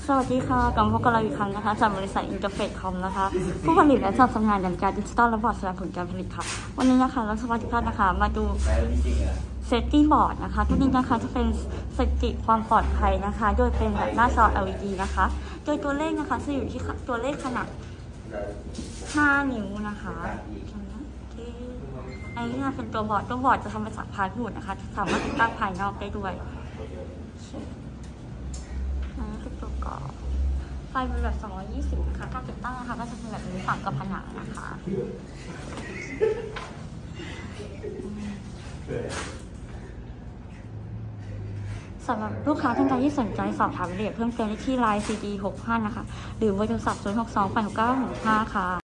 สวัสดีค่ะกลับมาพบกับเราอีกครั้งนะคะจากบริษัทอินเตอร์เฟซคอมนะคะผู้ผลิตและจัดจำหน่ายนาฬิกาดิจิตอลและบอร์ดแสดงผลการผลิตค่ะวันนี้นะคะเราสวัสดีท่านนะคะมาดูเซฟตี้บอร์ดนะคะตัวนี้นะคะจะเป็นสถิติความปลอดภัยนะคะโดยเป็นแบบหน้าจอ LED นะคะโดยตัวเลขนะคะจะอยู่ที่ตัวเลขขนาด5 นิ้วนะคะอันนี้เป็นตัวบอร์ดจะทำมาจากพลาสติกนะคะสามารถติดตั้งภายนอกได้ด้วยตัวกรอบไฟเป็นแบบ220นะคะการติดตั้งนะคะก็จะเป็นแบบนี้ฝังกับผนังนะคะสำหรับลูกค้าท่านใดที่สนใจสอบถามรายละเอียดเพิ่มเติมได้ที่ LINE CD65 นะคะหรือเบอร์โทรศัพท์062 869 165ค่ะ